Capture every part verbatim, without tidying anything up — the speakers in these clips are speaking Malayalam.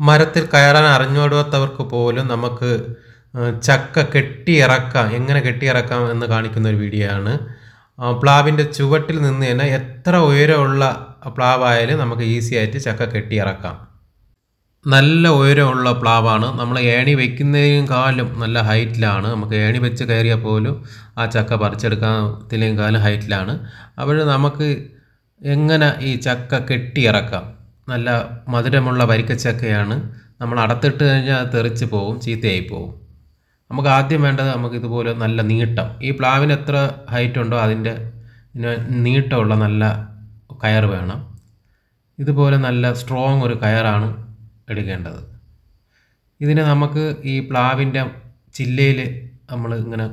മരത്തിൽ കയറാൻ അറിഞ്ഞുകൂടാത്തവർക്ക് പോലും നമുക്ക് ചക്ക കെട്ടിയിറക്കാം, എങ്ങനെ കെട്ടിയിറക്കാം എന്ന് കാണിക്കുന്ന ഒരു വീഡിയോ ആണ്. പ്ലാവിൻ്റെ ചുവട്ടിൽ നിന്ന് തന്നെ എത്ര ഉയരമുള്ള പ്ലാവായാലും നമുക്ക് ഈസി ആയിട്ട് ചക്ക കെട്ടിയിറക്കാം. നല്ല ഉയരമുള്ള പ്ലാവാണ്. നമ്മൾ ഏണി വയ്ക്കുന്നതിനേക്കാളും നല്ല ഹൈറ്റിലാണ്. നമുക്ക് ഏണി വെച്ച് കയറിയാൽ പോലും ആ ചക്ക പറിച്ചെടുക്കാത്തിനേക്കാളും ഹൈറ്റിലാണ്. അപ്പോൾ നമുക്ക് എങ്ങനെ ഈ ചക്ക കെട്ടിയിറക്കാം? നല്ല മധുരമുള്ള വരിക്കച്ചക്കയാണ്. നമ്മൾ അടത്തിട്ട് കഴിഞ്ഞാൽ അത് തെറിച്ച് പോവും, ചീത്തയായി പോവും. നമുക്ക് ആദ്യം വേണ്ടത് നമുക്ക് ഇതുപോലെ നല്ല നീട്ടം, ഈ പ്ലാവിന് എത്ര ഹൈറ്റ് ഉണ്ടോ അതിൻ്റെ നീട്ടമുള്ള നല്ല കയർ വേണം. ഇതുപോലെ നല്ല സ്ട്രോങ് ഒരു കയറാണ് എടുക്കേണ്ടത്. ഇതിനെ നമുക്ക് ഈ പ്ലാവിൻ്റെ ചില്ലയിൽ നമ്മൾ ഇങ്ങനെ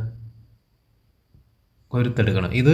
കൊരുത്തെടുക്കണം. ഇത്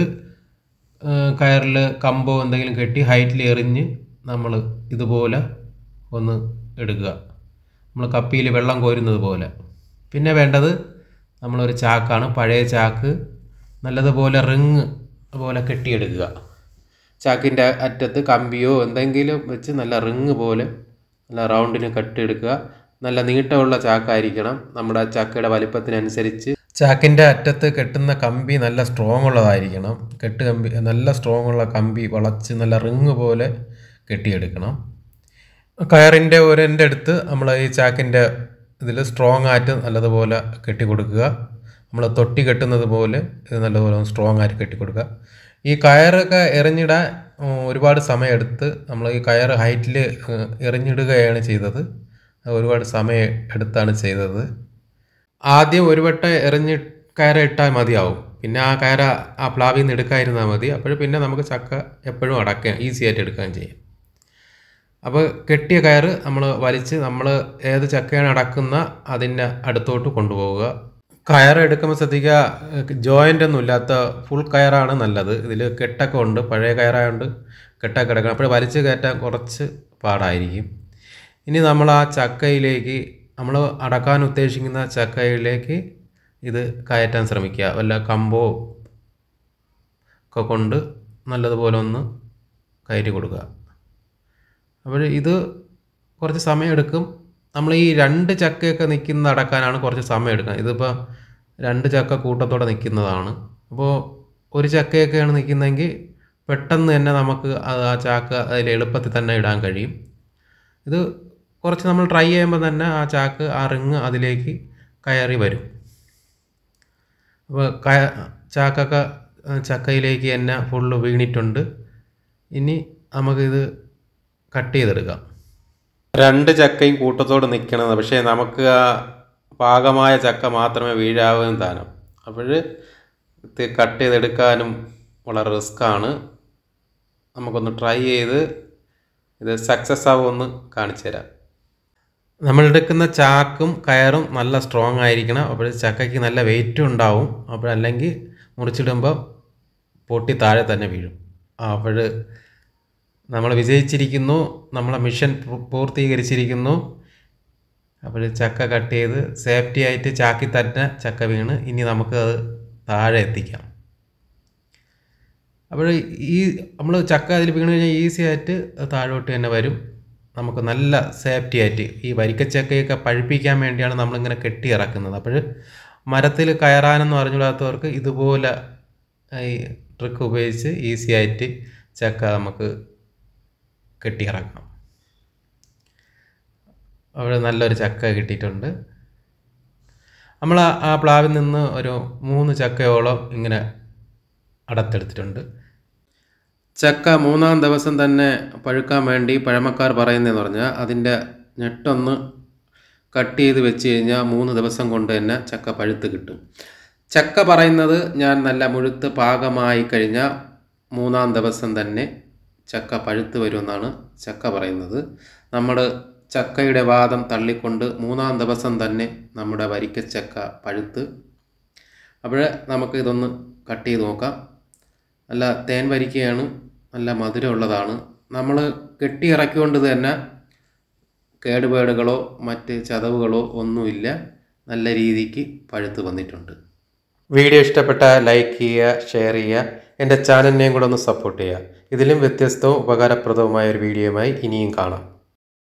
കയറിൽ കമ്പോ എന്തെങ്കിലും കെട്ടി ഹൈറ്റിൽ എറിഞ്ഞ് നമ്മൾ ഇതുപോലെ ഒന്ന് എടുക്കുക, നമ്മൾ കപ്പിയിൽ വെള്ളം കോരുന്നത് പോലെ. പിന്നെ വേണ്ടത് നമ്മളൊരു ചാക്കാണ്, പഴയ ചാക്ക്. നല്ലതുപോലെ റിങ് പോലെ കെട്ടിയെടുക്കുക. ചാക്കിൻ്റെ അറ്റത്ത് കമ്പിയോ എന്തെങ്കിലും വെച്ച് നല്ല റിങ് പോലെ നല്ല റൗണ്ടിന് കെട്ടിയെടുക്കുക. നല്ല നീട്ടമുള്ള ചാക്കായിരിക്കണം. നമ്മുടെ ചക്കയുടെ വലിപ്പത്തിനനുസരിച്ച് ചാക്കിൻ്റെ അറ്റത്ത് കെട്ടുന്ന കമ്പി നല്ല സ്ട്രോങ് ഉള്ളതായിരിക്കണം. കെട്ട് കമ്പി നല്ല സ്ട്രോങ് ഉള്ള കമ്പി വളച്ച് നല്ല റിങ് പോലെ കെട്ടിയെടുക്കണം. കയറിൻ്റെ ഒരെൻ്റെ അടുത്ത് നമ്മൾ ഈ ചാക്കിൻ്റെ ഇതിൽ സ്ട്രോങ് ആയിട്ട് നല്ലതുപോലെ കെട്ടി കൊടുക്കുക. നമ്മൾ തൊട്ടി കെട്ടുന്നത് പോലെ ഇത് നല്ലതുപോലെ സ്ട്രോങ് ആയിട്ട് കെട്ടി കൊടുക്കുക. ഈ കയറൊക്കെ എറിഞ്ഞിടാൻ ഒരുപാട് സമയമെടുത്ത് നമ്മൾ ഈ കയർ ഹൈറ്റിൽ എറിഞ്ഞിടുകയാണ് ചെയ്തത്. ഒരുപാട് സമയം എടുത്താണ് ചെയ്തത്. ആദ്യം ഒരു വട്ടം എറിഞ്ഞ് കയറ ഇട്ടാൽ മതിയാവും. പിന്നെ ആ കയറ ആ പ്ലാവിൽ നിന്ന് എടുക്കാതിരുന്നാൽ മതി. അപ്പോൾ പിന്നെ നമുക്ക് ചക്ക എപ്പോഴും അടയ്ക്കാം, ഈസി ആയിട്ട് എടുക്കാൻ ചെയ്യും. അപ്പോൾ കെട്ടിയ കയർ നമ്മൾ വലിച്ച് നമ്മൾ ഏത് ചക്കയാണ് അടക്കുന്ന അതിൻ്റെ അടുത്തോട്ട് കൊണ്ടുപോവുക. കയർ എടുക്കുമ്പോൾ ശ്രദ്ധിക്കുക, ജോയിൻ്റ് ഒന്നും ഇല്ലാത്ത ഫുൾ കയറാണ് നല്ലത്. ഇതിൽ കെട്ടൊക്കെ ഉണ്ട്, പഴയ കയറായതുകൊണ്ട് കെട്ടൊക്കെ എടുക്കണം. അപ്പോൾ വലിച്ച് കയറ്റാൻ കുറച്ച് പാടായിരിക്കും. ഇനി നമ്മൾ ആ ചക്കയിലേക്ക്, നമ്മൾ അടക്കാൻ ഉദ്ദേശിക്കുന്ന ചക്കയിലേക്ക് ഇത് കയറ്റാൻ ശ്രമിക്കുക. വല്ല കമ്പോ ഒക്കെ കൊണ്ട് നല്ലതുപോലെ ഒന്ന് കയറ്റി കൊടുക്കുക. അപ്പോൾ ഇത് കുറച്ച് സമയമെടുക്കും. നമ്മൾ ഈ രണ്ട് ചക്കയൊക്കെ നിൽക്കുന്ന അടക്കാനാണ് കുറച്ച് സമയം എടുക്കുന്നത്. ഇതിപ്പോൾ രണ്ട് ചക്ക കൂട്ടത്തോടെ നിൽക്കുന്നതാണ്. അപ്പോൾ ഒരു ചക്കയൊക്കെയാണ് നിൽക്കുന്നതെങ്കിൽ പെട്ടെന്ന് തന്നെ നമുക്ക് ആ ചാക്ക അതിൽ എളുപ്പത്തിൽ തന്നെ ഇടാൻ കഴിയും. ഇത് കുറച്ച് നമ്മൾ ട്രൈ ചെയ്യുമ്പോൾ തന്നെ ആ ചാക്ക് ആ റിങ് അതിലേക്ക് കയറി വരും. അപ്പോൾ കയ ചാക്കൊക്കെ ചക്കയിലേക്ക് തന്നെ ഫുള്ള് വീണിട്ടുണ്ട്. ഇനി നമുക്കിത് കട്ട് ചെയ്തെടുക്കാം. രണ്ട് ചക്കയും കൂട്ടത്തോട് നിൽക്കണത്, പക്ഷേ നമുക്ക് ആ പാകമായ ചക്ക മാത്രമേ വീഴാവുന്ന താനം. അപ്പോൾ ഇത് കട്ട് ചെയ്തെടുക്കാനും വളരെ റിസ്ക്കാണ്. നമുക്കൊന്ന് ട്രൈ ചെയ്ത് ഇത് സക്സസ് ആവുമെന്ന് കാണിച്ചു തരാം. നമ്മളെടുക്കുന്ന ചാക്കും കയറും നല്ല സ്ട്രോങ് ആയിരിക്കണം. അപ്പോൾ ചക്കയ്ക്ക് നല്ല വെയിറ്റും ഉണ്ടാവും. അപ്പോഴല്ലെങ്കിൽ മുറിച്ചിടുമ്പോൾ പൊട്ടി താഴെ തന്നെ വീഴും. അപ്പോൾ നമ്മൾ വിജയിച്ചിരിക്കുന്നു, നമ്മളെ മിഷൻ പൂർത്തീകരിച്ചിരിക്കുന്നു. അപ്പോൾ ചക്ക കട്ട് ചെയ്ത് സേഫ്റ്റി ആയിട്ട് ചാക്കി തന്നെ ചക്ക വീണ് ഇനി നമുക്ക് അത് താഴെ എത്തിക്കാം. അപ്പോൾ ഈ നമ്മൾ ചക്ക അതിൽ വീണ് കഴിഞ്ഞാൽ ഈസി ആയിട്ട് താഴോട്ട് തന്നെ വരും. നമുക്ക് നല്ല സേഫ്റ്റി ആയിട്ട് ഈ വരിക്കച്ചക്കയൊക്കെ പഴുപ്പിക്കാൻ വേണ്ടിയാണ് നമ്മളിങ്ങനെ കെട്ടി ഇറക്കുന്നത്. അപ്പോൾ മരത്തിൽ കയറാനെന്ന് പറഞ്ഞുകൂടാത്തവർക്ക് ഇതുപോലെ ഈ ട്രിക്ക് ഉപയോഗിച്ച് ഈസി ആയിട്ട് ചക്ക നമുക്ക് കെട്ടിയിറക്കാം. അവിടെ നല്ലൊരു ചക്ക കിട്ടിയിട്ടുണ്ട്. നമ്മൾ ആ പ്ലാവിൽ നിന്ന് ഒരു മൂന്ന് ചക്കയോളം ഇങ്ങനെ അടത്തെടുത്തിട്ടുണ്ട്. ചക്ക മൂന്നാം ദിവസം തന്നെ പഴുക്കാൻ വേണ്ടി പഴമക്കാർ പറയുന്നതെന്ന് പറഞ്ഞാൽ അതിൻ്റെ ഞെട്ടൊന്ന് കട്ട് ചെയ്ത് വെച്ച് കഴിഞ്ഞാൽ മൂന്ന് ദിവസം കൊണ്ട് തന്നെ ചക്ക പഴുത്ത് കിട്ടും. ചക്ക പറയുന്നത് ഞാൻ നല്ല മുഴുത്ത് പാകമായി കഴിഞ്ഞാൽ മൂന്നാം ദിവസം തന്നെ ചക്ക പഴുത്ത് വരുമെന്നാണ് ചക്ക പറയുന്നത്. നമ്മൾ ചക്കയുടെ വാദം തള്ളിക്കൊണ്ട് മൂന്നാം ദിവസം തന്നെ നമ്മുടെ വരിക്കച്ചക്ക പഴുത്ത്. അപ്പോൾ നമുക്ക് ഇതൊന്ന് കട്ട് ചെയ്ത് നോക്കാം. നല്ല തേൻ വരിക്കയാണ്, നല്ല മധുരമുള്ളതാണ്. നമ്മൾ കെട്ടി ഇറക്കിക്കൊണ്ട് തന്നെ കേടുപാടുകളോ മറ്റ് ചതവുകളോ ഒന്നുമില്ല. നല്ല രീതിക്ക് പഴുത്ത് വന്നിട്ടുണ്ട്. വീഡിയോ ഇഷ്ടപ്പെട്ടാൽ ലൈക്ക് ചെയ്യുക, ഷെയർ ചെയ്യുക. എൻ്റെ ചാനലിനെയും കൂടെ ഒന്ന് സപ്പോർട്ട് ചെയ്യുക. ഇതിലും വ്യത്യസ്തവും ഉപകാരപ്രദവുമായ ഒരു വീഡിയോയുമായി ഇനിയും കാണാം.